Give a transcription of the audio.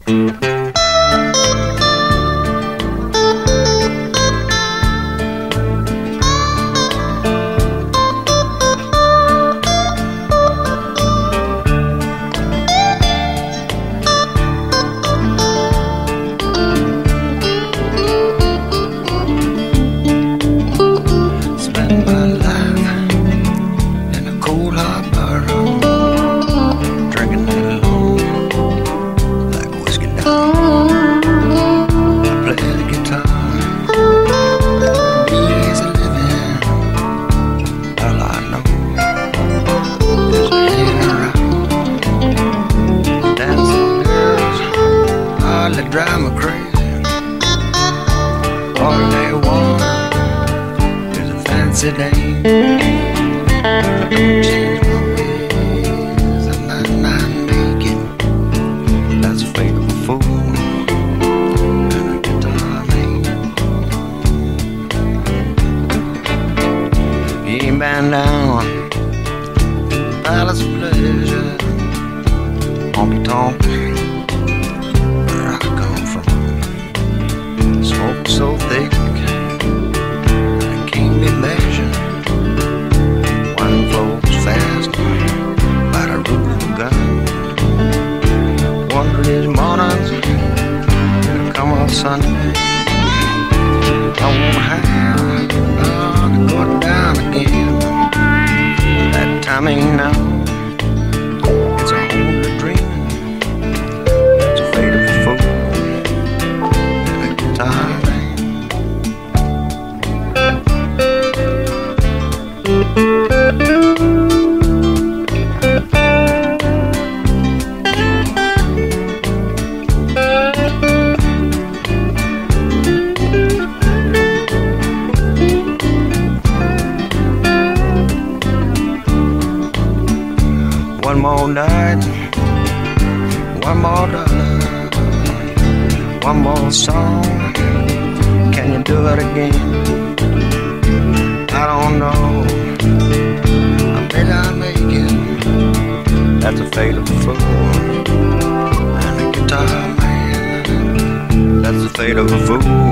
Down, palace of pleasure, honky-tonk, where I come from. Smoke so thick, it can't be measured. Wine flows fast, by the roof of a gun. One of these mornings, it'll come on Sunday. I won't have to go down again. That time ain't now. It's a whole dream. It's a fate of a fool and a guitar man. One more night, one more dollar, one more song. Can you do it again? I don't know. Maybe I'll make it. That's a fate of a fool and a guitar man. That's the fate of a fool